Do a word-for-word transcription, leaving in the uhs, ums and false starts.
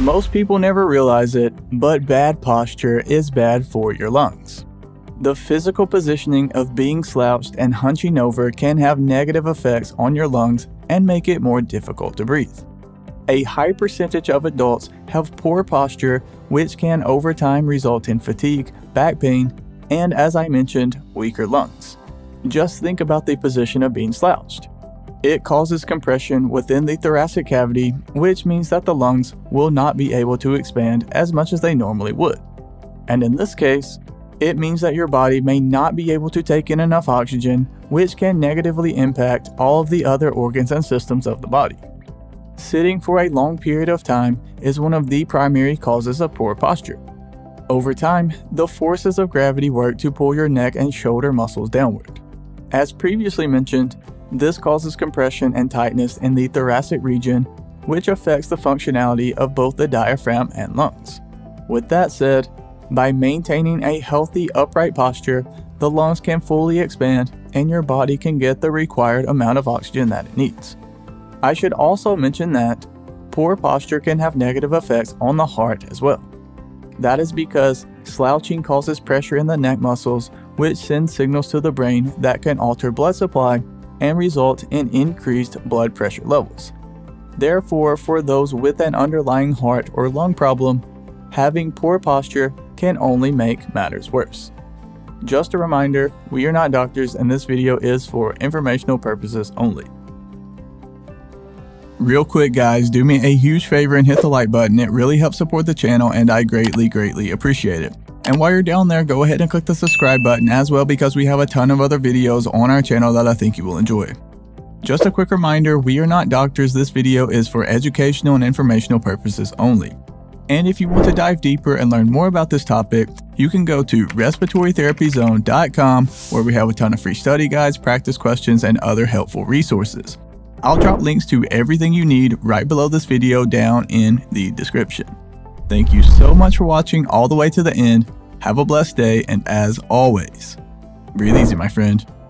Most people never realize it, but bad posture is bad for your lungs. The physical positioning of being slouched and hunching over can have negative effects on your lungs and make it more difficult to breathe. A high percentage of adults have poor posture, which can over time result in fatigue, back pain, and as I mentioned, weaker lungs. Just think about the position of being slouched. It causes compression within the thoracic cavity, which means that the lungs will not be able to expand as much as they normally would. And in this case, it means that your body may not be able to take in enough oxygen, which can negatively impact all of the other organs and systems of the body. Sitting for a long period of time is one of the primary causes of poor posture. Over time, the forces of gravity work to pull your neck and shoulder muscles downward. As previously mentioned, this causes compression and tightness in the thoracic region, which affects the functionality of both the diaphragm and lungs. With that said, by maintaining a healthy upright posture, the lungs can fully expand and your body can get the required amount of oxygen that it needs. I should also mention that poor posture can have negative effects on the heart as well. That is because slouching causes pressure in the neck muscles, which sends signals to the brain that can alter blood supply and result in increased blood pressure levels. Therefore, for those with an underlying heart or lung problem, having poor posture can only make matters worse. Just a reminder, we are not doctors and this video is for informational purposes only. Real quick guys, do me a huge favor and hit the like button. It really helps support the channel and I greatly, greatly appreciate it. And while you're down there, go ahead and click the subscribe button as well because we have a ton of other videos on our channel that I think you will enjoy. Just a quick reminder, we are not doctors. This video is for educational and informational purposes only. And if you want to dive deeper and learn more about this topic, you can go to respiratory therapy zone dot com where we have a ton of free study guides, practice questions, and other helpful resources. I'll drop links to everything you need right below this video down in the description. Thank you so much for watching all the way to the end. Have a blessed day, and as always, breathe easy, my friend.